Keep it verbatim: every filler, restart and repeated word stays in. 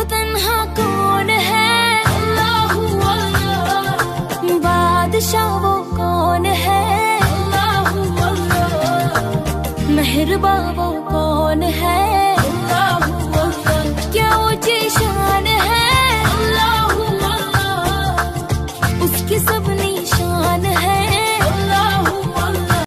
तन्हा कौन है, अल्लाहू अल्लाह। बादशाह वो कौन है, अल्लाहू अल्लाह। मेहरबा वो कौन है, अल्लाहू